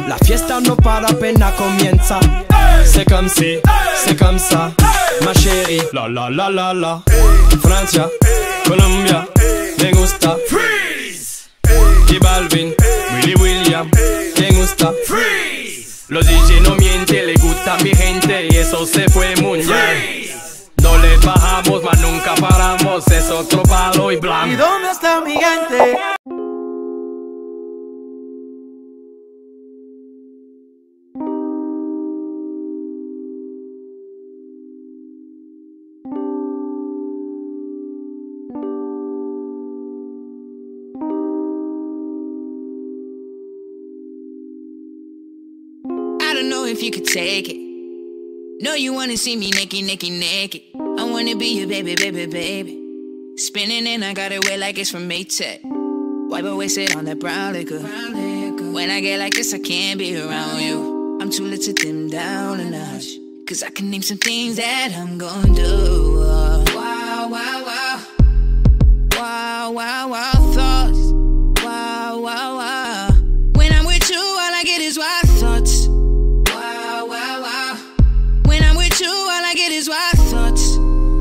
La fiesta no para apenas comienza. C'est comme si, c'est comme ça, ma chérie. La la la la la. Francia, Colombia, me gusta. Freeze. J Balvin, Willy William, me gusta. Freeze. Los DJ no mienten, le gusta a mi gente y eso se fue mundial. No le bajamos, mas nunca paramos, es otro palo y blanco. ¿Y dónde está mi gente? I don't know if you could take it. No, you wanna see me naked, naked, naked. I wanna be your baby, baby, baby. Spinning and I got it wet like it's from Maytag. Wipe away, sit on that brown liquor. When I get like this, I can't be around you. I'm too lit to dim down a notch. Cause I can name some things that I'm gonna do. Wow, wow, wow. Wow, wow, wow thoughts. Wow, wow, wow. When I'm with you, all I get is wild thoughts. Wow, wow, wow. When I'm with you, all I get is wild thoughts.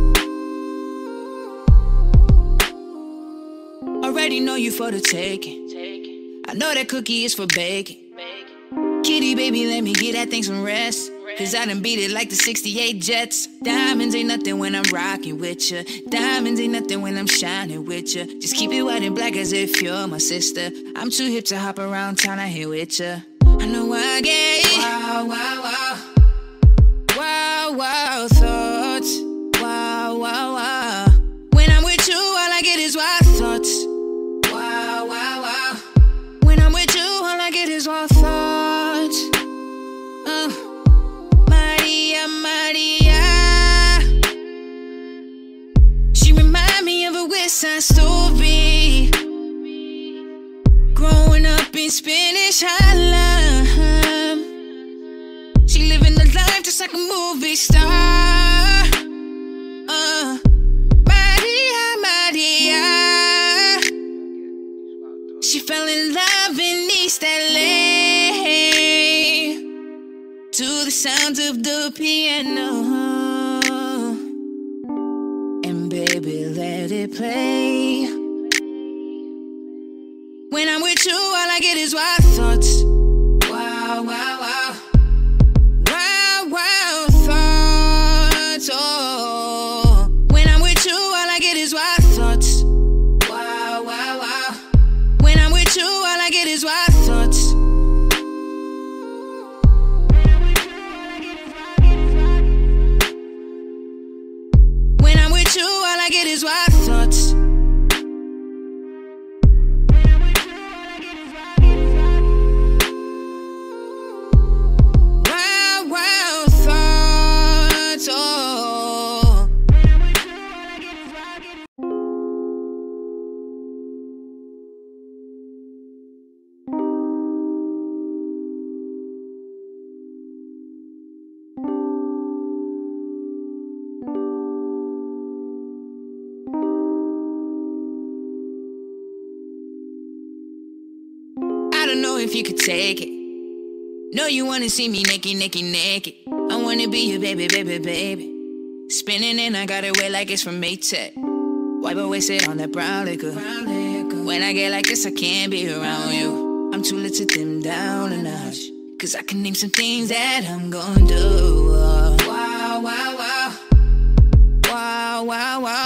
Already know you for the taking. I know that cookie is for baking. Kitty, baby, let me get that thing some rest. Cause I done beat it like the 68 Jets. Diamonds ain't nothing when I'm rocking with ya. Diamonds ain't nothing when I'm shining with ya. Just keep it white and black as if you're my sister. I'm too hip to hop around town, I here with ya. I know I get wow, wow, wow. Wow, wow thoughts. Wow, wow, wow. When I'm with you, all I get is wild thoughts. Wow, wow, wow. When I'm with you, all I get is wild thoughts. Maria, Maria. She remind me of a West Side Story. Growing up in Spanish Harlem. She living the life just like a movie star. Maria, Maria. She fell in love in East LA to the sounds of the piano. And baby, let it play. When I'm with you, all I get is wild thoughts. Wow, wow, wow. Wow, wow thoughts. Oh. When I'm with you, all I get is wild thoughts. Wow, wow, wow. When I'm with you, all I get is wild thoughts. When I'm with you, all I get is wild thoughts. Wow, wow thoughts. Oh. I don't know if you could take it. No, you wanna see me naked, naked, naked. I wanna be your baby, baby, baby. Spinning and I got it wet like it's from Maytag. Wipe away, sit on that brown liquor. When I get like this, I can't be around you. I'm too lit to dim down a notch. Cause I can name some things that I'm gonna do. Wow, wow, wow. Wow, wow, wow.